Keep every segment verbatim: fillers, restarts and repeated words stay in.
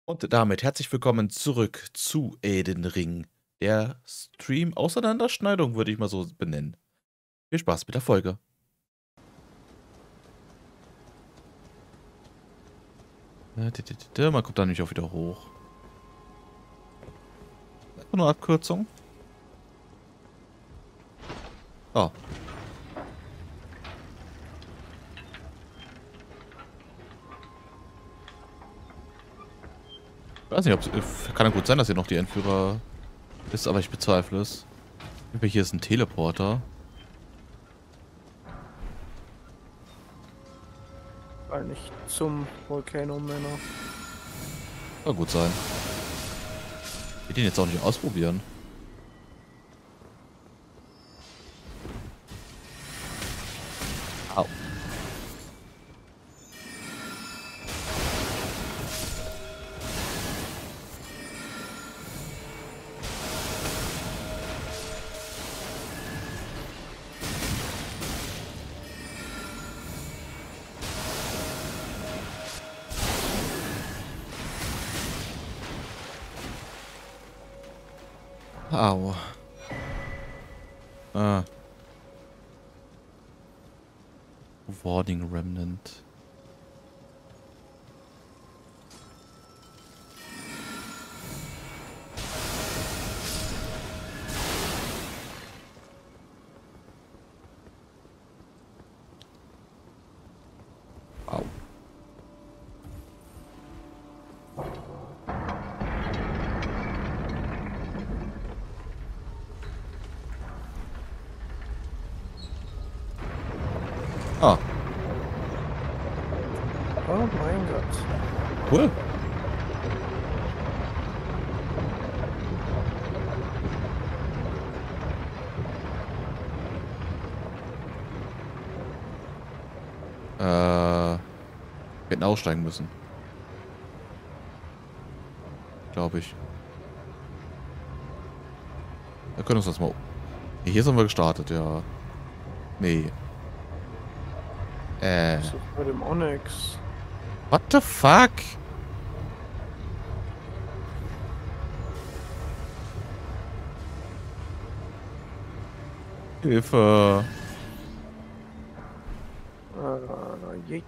Und damit herzlich willkommen zurück zu Elden Ring. Der Stream Auseinanderschneidung würde ich mal so benennen. Viel Spaß mit der Folge. Äh, t- t- t- Man kommt da nämlich auch wieder hoch. Einfach nur Abkürzung. Oh. Ich weiß nicht, ob es kann ja gut sein, dass hier noch die Entführer ist, aber ich bezweifle es. Hier ist ein Teleporter. Weil nicht zum Volcano Manor. Kann gut sein. Ich will den jetzt auch nicht ausprobieren. Au. Au. Ah. Warning Remnant. Au. Ah, Oh mein Gott. cool. Äh, wir hätten aussteigen müssen. Glaube ich. Wir können uns das mal... Hier sind wir gestartet, ja. Nee. Äh. Das ist bei dem Onyx. What the fuck? Hilfe. Äh, jeet.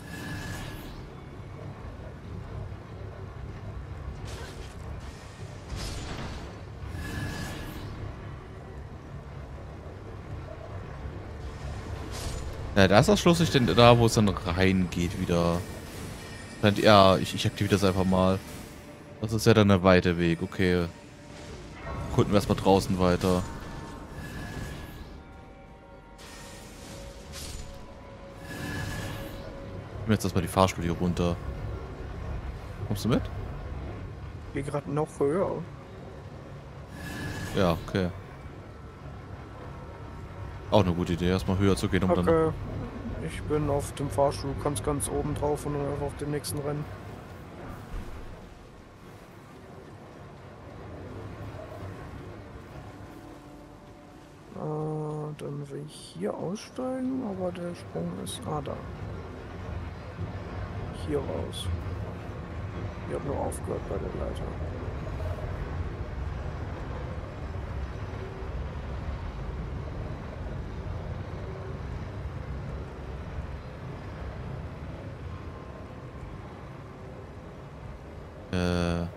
Ja, da ist das schlusslich denn da, wo es dann reingeht wieder. Ja, ich, ich aktiviere das einfach mal. Das ist ja dann der weite Weg, okay. Gucken wir erstmal draußen weiter. Ich nehme jetzt erstmal die Fahrstuhl hier runter. Kommst du mit? Geh gerade noch höher. Ja, okay. Auch eine gute Idee, erstmal höher zu gehen, um dann... Okay. Ich bin auf dem Fahrstuhl, kannst ganz oben drauf und dann einfach auf den nächsten rennen. Äh, dann will ich hier aussteigen, aber der Sprung ist... Ah, da. Hier raus. Ich habe nur aufgehört bei der Leiter. Äh...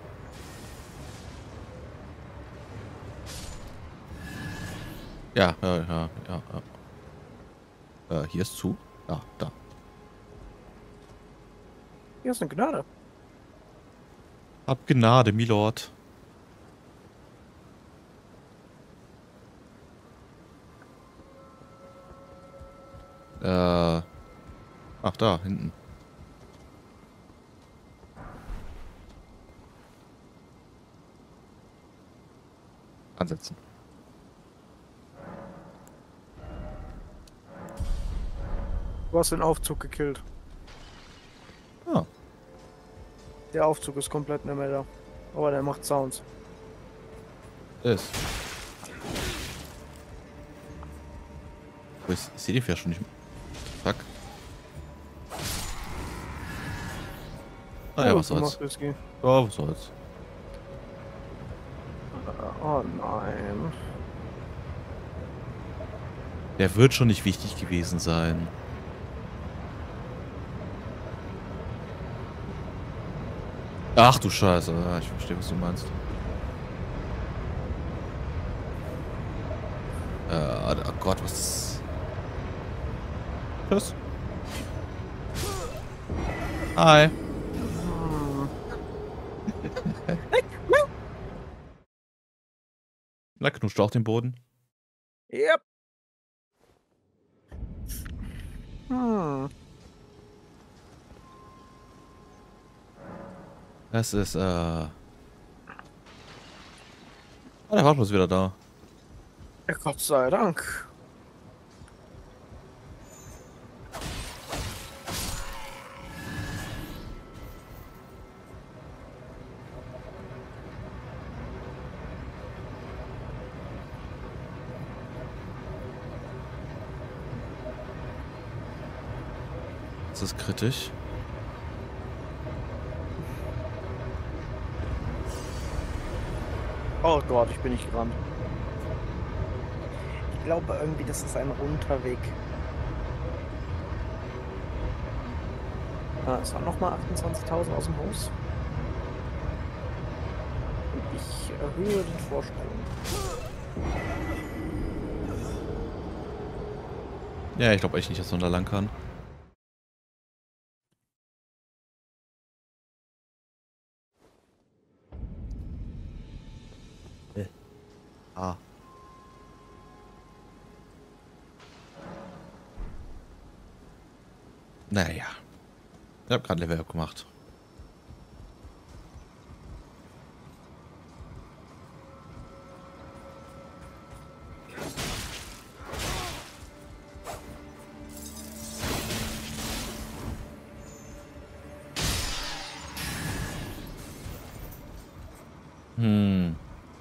Ja, ja, ja, ja, ja. Äh, hier ist zu. Ja, da. Hier ist eine Gnade. Hab Gnade, Milord. Äh. Ach, da, hinten. Ansetzen. Du hast den Aufzug gekillt. Ah. Der Aufzug ist komplett nicht mehr da. Aber der macht Sounds. Ist. Oh, ich, ich sehe die Fähr schon nicht. Fuck. Naja, Oh, was soll's. gemacht, Whisky. Ja, was soll's. Oh nein. Der wird schon nicht wichtig gewesen sein. Ach du Scheiße. Ja, ich verstehe, was du meinst. Äh, oh Gott, was ist... Tschüss. Hi. Na, knuscht auch den Boden. Yep. Hm. Es ist, äh... Ah, der Waschbär ist wieder da. Ja, Gott sei Dank. Das ist kritisch. Oh Gott, ich bin nicht gerannt. Ich glaube irgendwie, das ist ein runder Weg. Ah, es waren nochmal achtundzwanzigtausend aus dem Haus. Und ich erhöhe den Vorsprung. Ja, ich glaube echt nicht, dass man da lang kann. Äh. Ah. Naja. Ich habe gerade Level Up gemacht. Hm.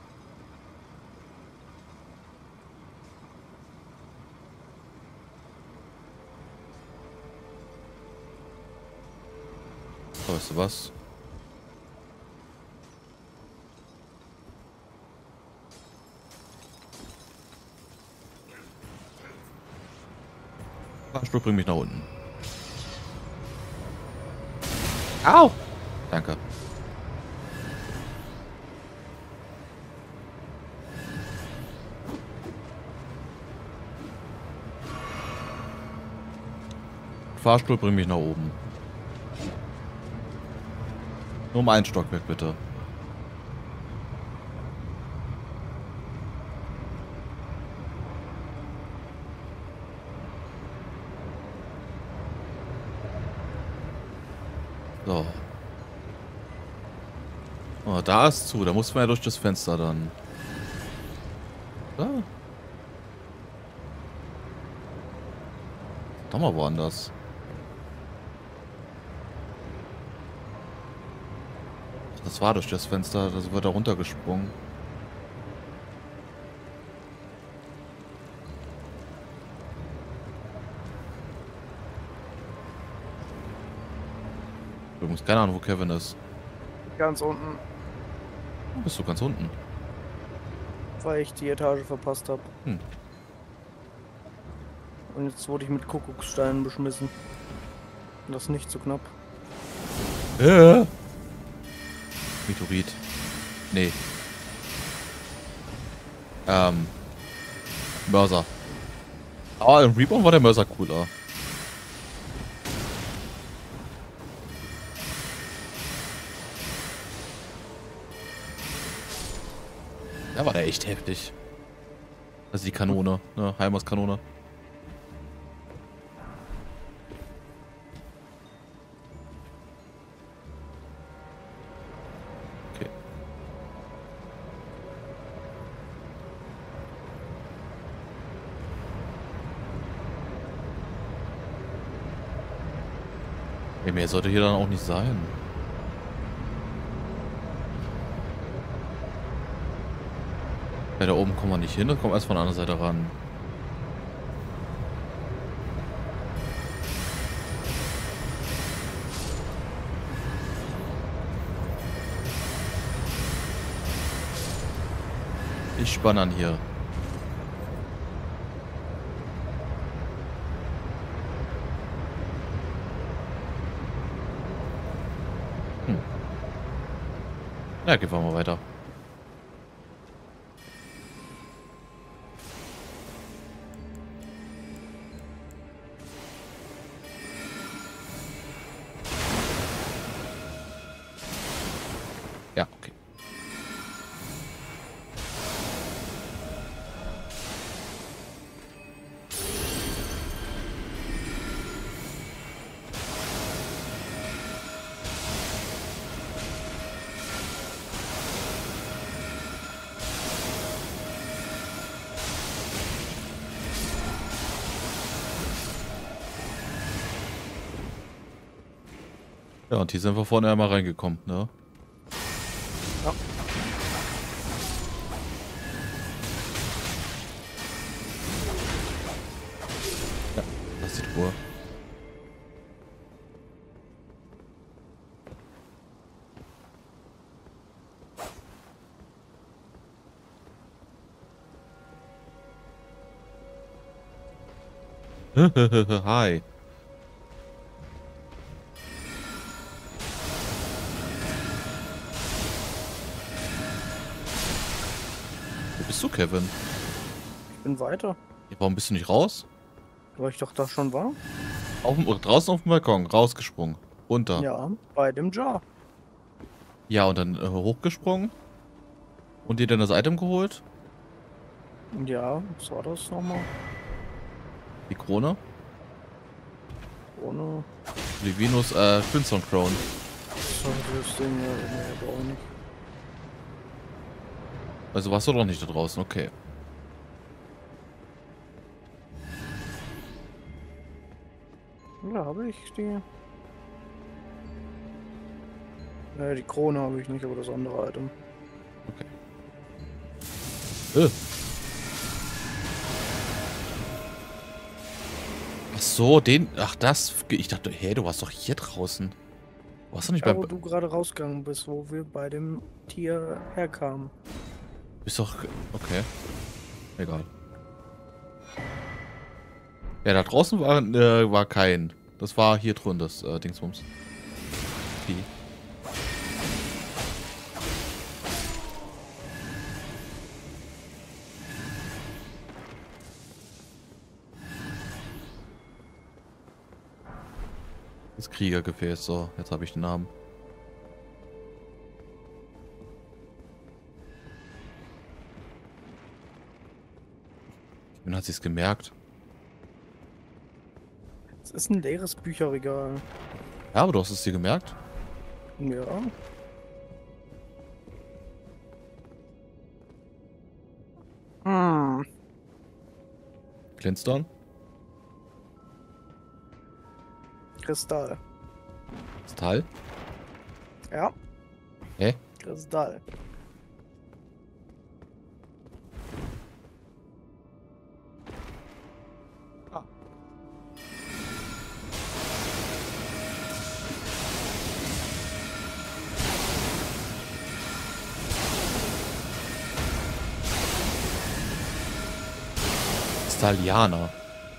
So, weißt du was? Fahrstuhl bringt mich nach unten. Au! Danke. Fahrstuhl bringt mich nach oben. Nur um ein Stockwerk, bitte. So. Oh, da ist zu. Da muss man ja durch das Fenster dann. Da. Doch mal woanders. Das war durch das Fenster. Das wird da runtergesprungen. Übrigens keine Ahnung, wo Kevin ist. Ganz unten, Wo bist du ganz unten? weil ich die Etage verpasst habe. Hm. Und jetzt wurde ich mit Kuckuckssteinen beschmissen. Und das nicht so knapp. Äh. Meteorit. Nee. Ähm. Mörser. Ah, im Reborn war der Mörser cooler. Da war der echt heftig. Also die Kanone, ne? Heimers Kanone. Okay. Ja, mehr sollte hier dann auch nicht sein. Ja, da oben kommen wir nicht hin, da kommen wir erst von der anderen Seite ran. Ich spann an hier. Hm. Ja, gehen wir mal weiter. Ja, okay. Ja, und hier sind wir vorne einmal reingekommen, ne? Ja. Ja, das ist die Truhe. Hi. Wo bist du, Kevin? Ich bin weiter. Ja, warum bist du nicht raus? Weil ich doch da schon war. Auf dem, draußen auf dem Balkon, rausgesprungen. Runter. Ja, bei dem Jar. Ja, und dann äh, hochgesprungen. Und dir dann das Item geholt. Ja, was war das nochmal? Die Krone. Ohne. Die Venus, äh, Crimson Crown. So, das Ding, ja, nee, aber auch nicht. Also warst du doch nicht da draußen, okay. Ja, habe ich die. Ne, die Krone habe ich nicht, aber das andere Item. Okay. Äh. Ach so, den. Ach, das. Ich dachte, hey, du warst doch hier draußen. Warst du nicht Ja, beim. wo du gerade rausgegangen bist, wo wir bei dem Tier herkamen. Bist doch. Okay. Egal. Ja, da draußen war, äh, war kein. Das war hier drin, das äh, Dingsbums. Die. Das Kriegergefäß, so, jetzt habe ich den Namen. Und hat sich's gemerkt. Es ist ein leeres Bücherregal. Ja, aber du hast es dir gemerkt. Ja. Hm. Glänzt dann? Kristall. Kristall? Ja. Hä? Kristall. Ah. Kristallianer.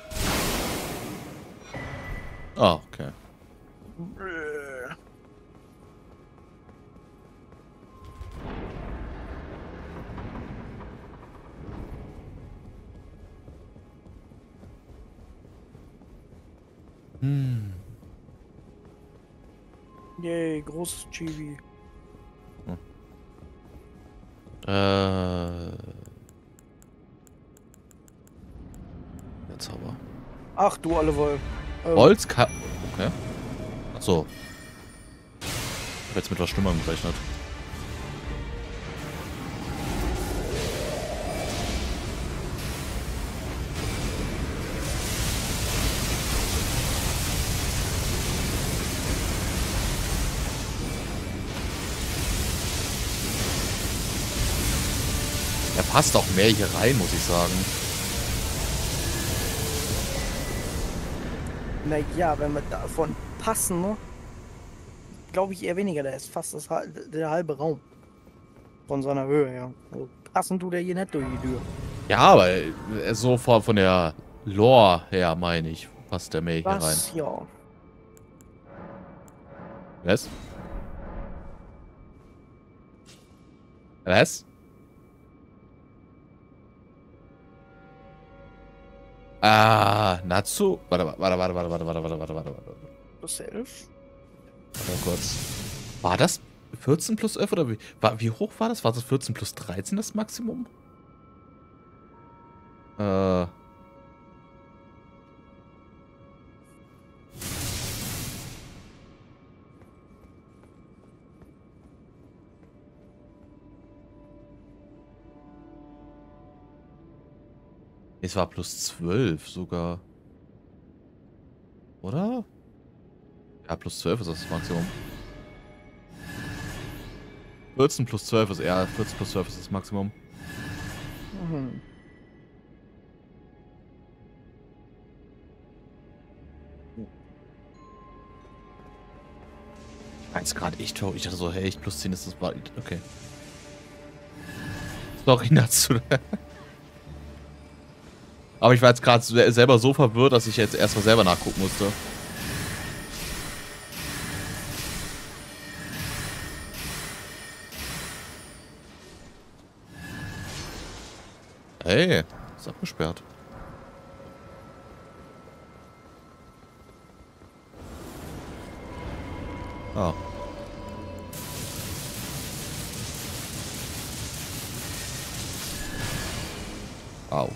Ah, okay. Äh. Hm. Yay, großes Chibi. Äh. Jetzt aber. Ach du alle Woll. Ähm, Holzka. Okay. Achso. Ich hab jetzt mit was Schlimmerem gerechnet. Er passt auch mehr hier rein, muss ich sagen. Naja, wenn wir davon passen, ne? Glaube ich eher weniger. Der ist fast das, hal- der halbe Raum. Von seiner Höhe her. Also passen du der hier nicht durch die Tür. Ja, aber äh, so von, von der Lore her, meine ich, passt der May hier rein. Was? Ja. Was? Was? Ah, Natsu? Warte, warte, warte, warte, warte, warte, warte, warte, warte, warte, warte. Plus elf? Warte mal kurz. War das vierzehn plus elf oder wie? War, wie hoch war das? War das vierzehn plus dreizehn das Maximum? Äh. Es war plus zwölf sogar. Oder? Ja, plus zwölf ist das Maximum. vierzehn plus zwölf ist eher, vierzehn plus zwölf ist das Maximum. Mhm. eins Grad echt hoch. Ich dachte so, hey, echt plus zehn ist das. Okay. Sorry, Natsu. Aber ich war jetzt gerade selber so verwirrt, dass ich jetzt erstmal selber nachgucken musste. Hey, ist abgesperrt. Ah. Au.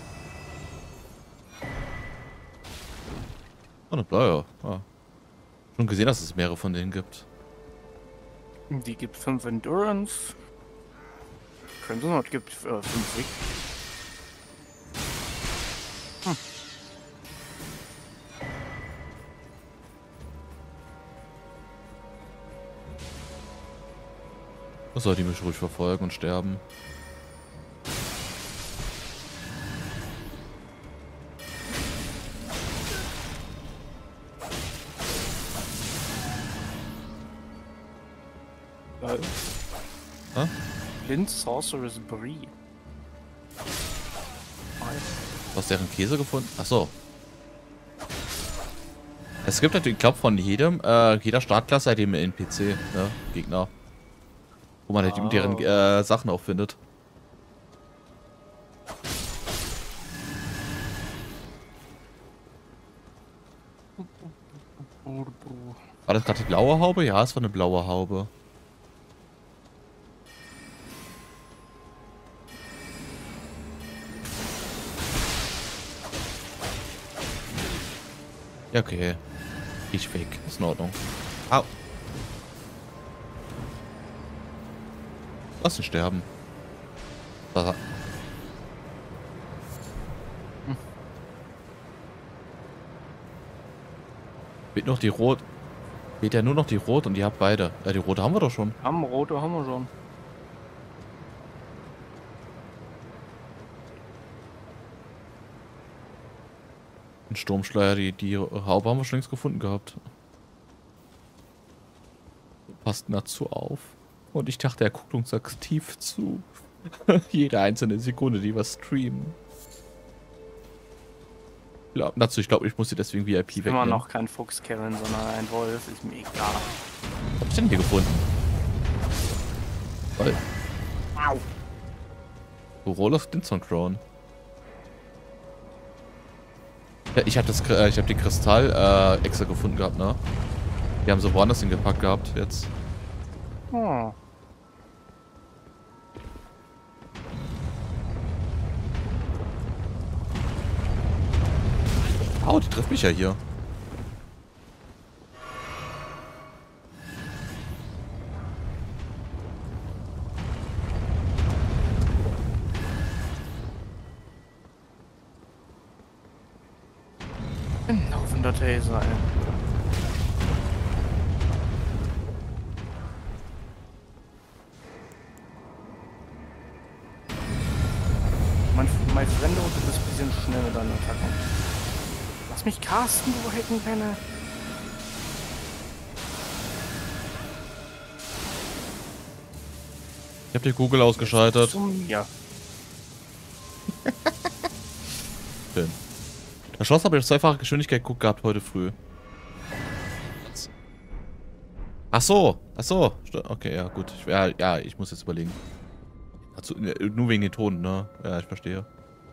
Oh, eine blaue. Ah. Schon gesehen, dass es mehrere von denen gibt. Die gibt fünf Endurance. Könnte noch, gibt äh, fünf Weg. Hm. Was soll die mich ruhig verfolgen und sterben? Äh. Hä? Blind Sorcerer's Brie. Du hast deren Käse gefunden? Achso. Es gibt natürlich, ich glaube, von jedem, äh, jeder Startklasse halt eben einen N P C, ne? Gegner. Wo man halt eben deren äh, Sachen auch findet. War das gerade die blaue Haube? Ja, es war eine blaue Haube. Ja, okay. Ich weg. Ist in Ordnung. Au. Lass ihn sterben. Da. Hm. Wird noch die Rot. Wird ja nur noch die Rot und ihr habt beide. Ja, die Rote haben wir doch schon. Haben rote haben wir schon. Ein Sturmschleier, die, die Haube haben wir schon längst gefunden gehabt. Passt dazu auf. Und ich dachte, er guckt uns aktiv zu. Jede einzelne Sekunde, die wir streamen. Glaub, dazu, ich glaube, ich muss sie deswegen V I P wegnehmen. Immer noch kein Fuchs, Kevin, sondern ein Wolf. Ist mir egal. Was hab ich denn hier gefunden? Toll. Au. Roll of Dinson Crown. Ja, ich habe das, äh, ich habe die Kristall äh, extra gefunden gehabt, ne? Die haben sie woanders hingepackt gehabt jetzt. Oh. Au, die trifft mich ja hier. Ein laufender Taser, ey. Mein, mein Freund, du bist ein bisschen schnell mit deinen Attacken. Lass mich casten, du Heckenpenne. Ich habe die Google ausgeschaltet. Zum, ja. Schön. Das Schloss habe ich auf zweifache Geschwindigkeit geguckt gehabt heute früh. Ach so, ach so. Okay, ja gut. Ich, ja, ja, ich muss jetzt überlegen. Also, nur wegen den Tonen, ne? Ja, ich verstehe.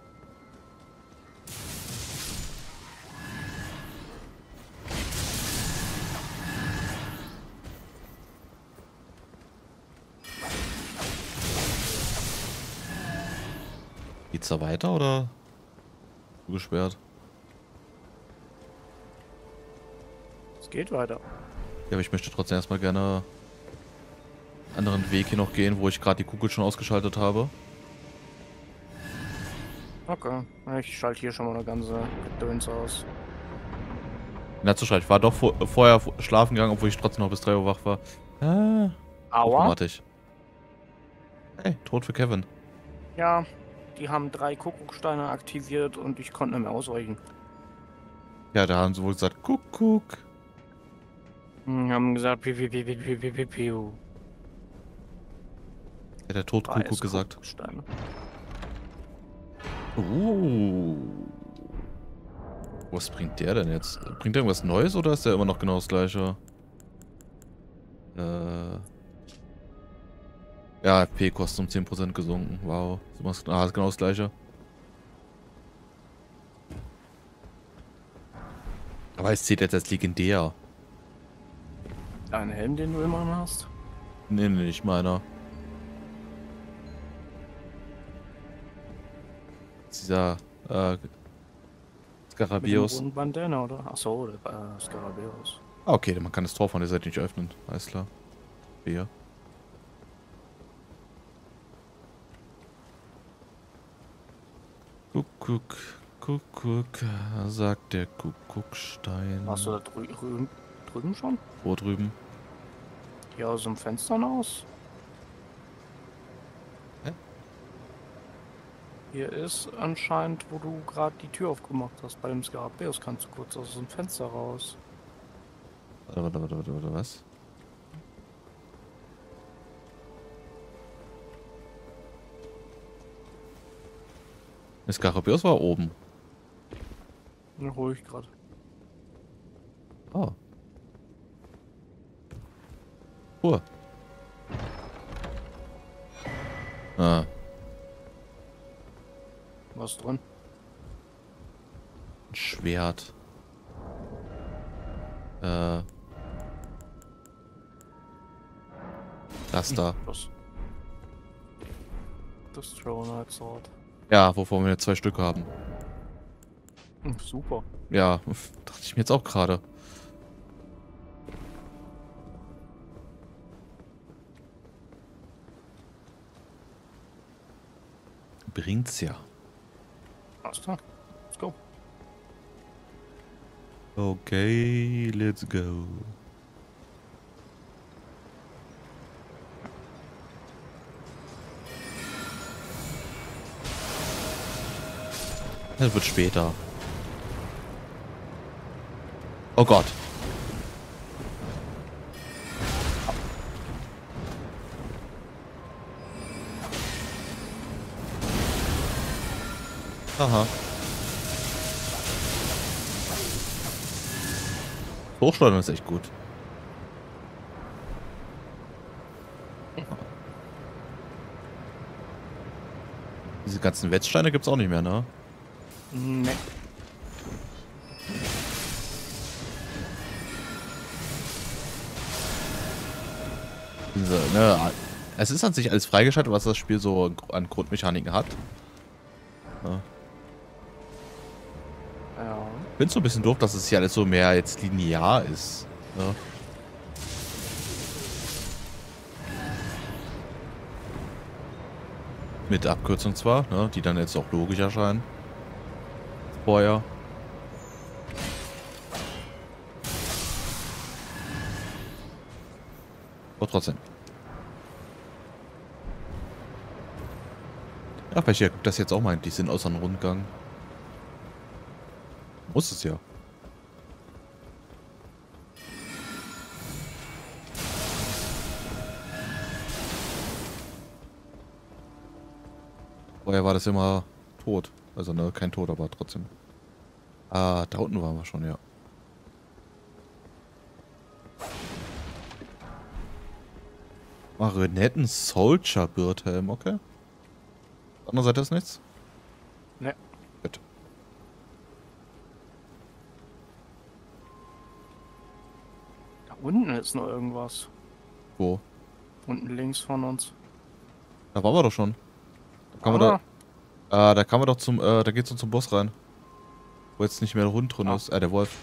Geht's da weiter oder zugesperrt? Es geht weiter. Ja, aber ich möchte trotzdem erstmal gerne einen anderen Weg hier noch gehen, wo ich gerade die Kugel schon ausgeschaltet habe. Okay, ich schalte hier schon mal eine ganze Gedöns aus. Na, zu schreiben. Ich war doch vor, vorher schlafen gegangen, obwohl ich trotzdem noch bis drei Uhr wach war. Ah, Aua. automatisch. Hey, Tod für Kevin. Ja, die haben drei Kuckucksteine aktiviert und ich konnte nicht mehr ausweichen. Ja, da haben sie wohl gesagt, Kuckuck. Hm, haben gesagt, piu, piu, piu, piu, piu, piu, piu, piu. Ja, der Tod Drei Kuckuck gesagt. Kuckucksteine. Uh. Was bringt der denn jetzt? Bringt der irgendwas Neues oder ist der immer noch genau das gleiche? Äh. Ja, P-Kosten um zehn Prozent gesunken. Wow. Ah, ist genau das gleiche. Aber es zählt jetzt als legendär. Ein Helm, den du immer hast? Nee, nee, nicht meiner. Dieser, äh, Skarabeus. Mit dem Bandana, oder? Achso, der äh, Skarabeus. Ah, okay, man kann das Tor von der Seite nicht öffnen. Alles klar. Hier. Kuckuck, Kuckuck, sagt der Kuckuckstein. Warst du da drü drüben, drüben schon? Wo drüben? Hier aus dem Fenster aus? Hä? Hier ist anscheinend, wo du gerade die Tür aufgemacht hast. Bei dem Skarabeus kannst du kurz aus dem Fenster raus. Warte, warte, warte, warte, warte, was? Der Skarabeus war oben. Den hol ich gerade. Oh. Ruhe. Ah. Was drin? Ein Schwert. Äh. Das da. Das. Das Tronite Sword. Ja, wovon wir jetzt zwei Stück haben. Hm, super. Ja, dachte ich mir jetzt auch gerade. Bringt's ja. Alles klar. Let's go. Okay, let's go. Das wird später. Oh Gott. Aha. Hochschleudern ist echt gut. Diese ganzen Wetzsteine gibt's auch nicht mehr, ne? Nee. Diese, ne, es ist an sich alles freigeschaltet, was das Spiel so an Grundmechaniken hat. Ja. Ja. Ich finde es so ein bisschen doof, dass es hier alles so mehr jetzt linear ist. Ne? Mit Abkürzung zwar, ne, die dann jetzt auch logisch erscheinen. Vorher. Aber trotzdem. Ja, vielleicht guckt das jetzt auch mal endlich Sinn aus einem Rundgang. Muss es ja. Vorher war das immer tot. Also, ne, kein Tod, aber trotzdem. Ah, da unten waren wir schon, ja. Marionetten Soldier Birthelm, okay. Andere Seite ist nichts? Ne. Gut. Da unten ist noch irgendwas. Wo? Unten links von uns. Da waren wir doch schon. Da kann man Ah, da. Ah, da kann man doch zum, äh, da geht's doch zum Boss rein. Wo jetzt nicht mehr der Hund drin Ah. ist. Äh, der Wolf.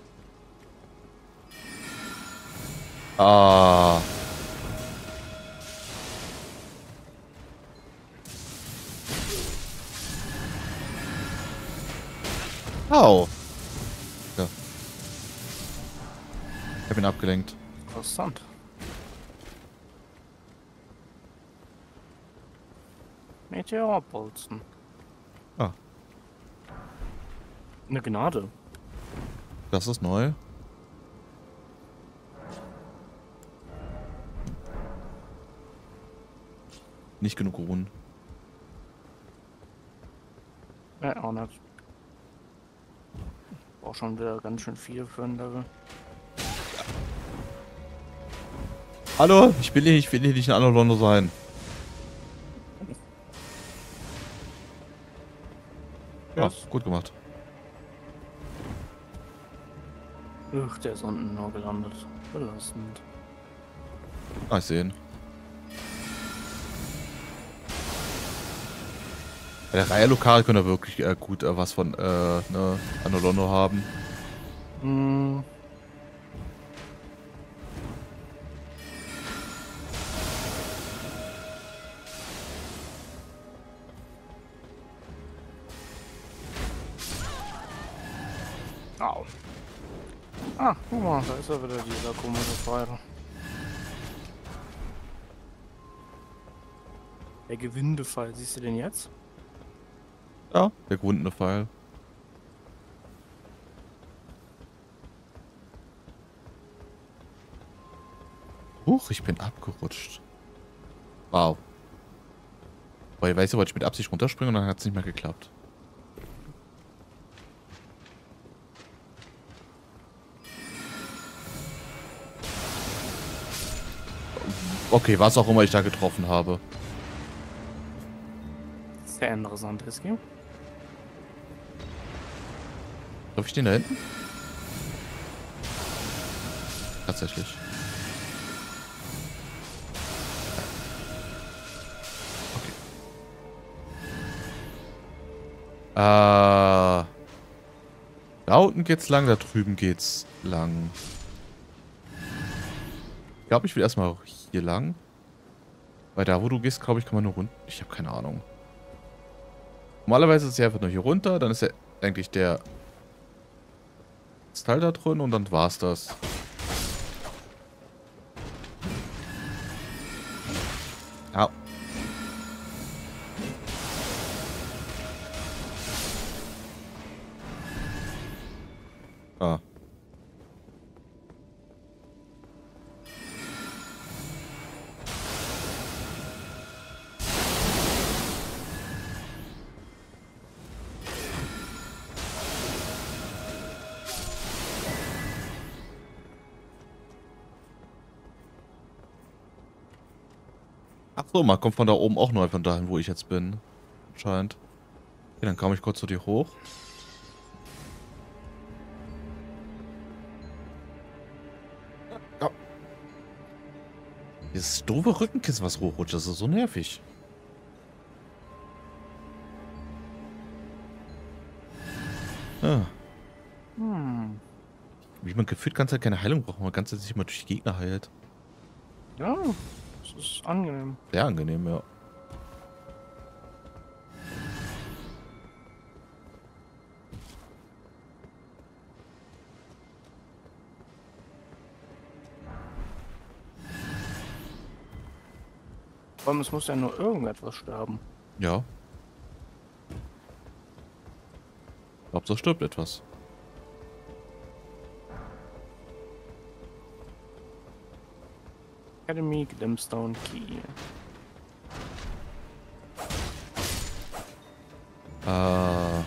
Ah. Au. Ja. Ich hab ihn abgelenkt. interessant. Meteorbolzen. Ah. Eine Gnade. Das ist neu. Nicht genug Ruhen. Ja, auch nicht. Auch schon wieder ganz schön viel für ein Level. Hallo, ich will hier, ich will hier nicht ein Anolondo sein. Ja, Was? gut gemacht. Ach, der ist unten nur gelandet. Belastend. Ah, ich sehe ihn. Bei der Reihe Lokal können wir wirklich äh, gut äh, was von äh, ne, Anolondo haben. Hm. Au. Ah, guck mal, da ist ja wieder dieser komische Pfeil. Der Gewindepfeil, siehst du den jetzt? Ja, der gewundene Pfeil. Huch, ich bin abgerutscht. Wow. Weil, weißt du, wollte ich mit Absicht runterspringen und dann hat es nicht mehr geklappt. Okay, was auch immer ich da getroffen habe. Sehr interessant ist, gell? Darf ich den da hinten? Tatsächlich. Okay. Äh. Da unten geht's lang, da drüben geht's lang. Ich glaube, ich will erstmal hier lang. Weil da, wo du gehst, glaube ich, kann man nur runter. Ich habe keine Ahnung. Normalerweise ist es ja einfach nur hier runter, dann ist ja eigentlich der Teil da drin und dann war's das. Ja. Ah. Ach so, man kommt von da oben auch neu von dahin, wo ich jetzt bin. Anscheinend. Okay, dann kam ich kurz zu dir hoch. Ja. Dieses doofe Rückenkissen, was hochrutscht, das ist so nervig. Ah. Hm. Wie man gefühlt ganze Zeit keine Heilung braucht, man ganze Zeit sich mal durch die Gegner heilt. Ja, das ist angenehm. Sehr angenehm, ja. Vor allem, es muss ja nur irgendetwas sterben. Ja. Ich glaube, so stirbt etwas. Academy Glimstone Key. Äh.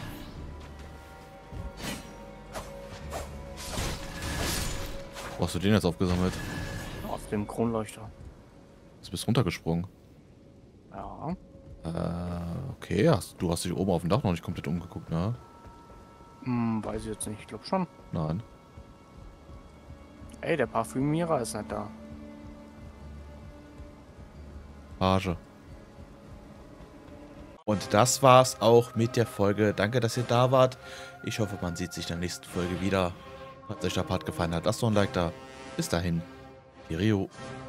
Wo hast du den jetzt aufgesammelt? Auf dem Kronleuchter. Du bist runtergesprungen. Ja. Äh, okay. Hast, du hast dich oben auf dem Dach noch nicht komplett umgeguckt, ne? Hm, weiß ich jetzt nicht. Ich glaube schon. Nein. Ey, der Parfümierer ist nicht da. Page. Und das war's auch mit der Folge. Danke, dass ihr da wart. Ich hoffe, man sieht sich in der nächsten Folge wieder. Falls euch der Part gefallen hat, lasst doch ein Like da. Bis dahin. Cheerio.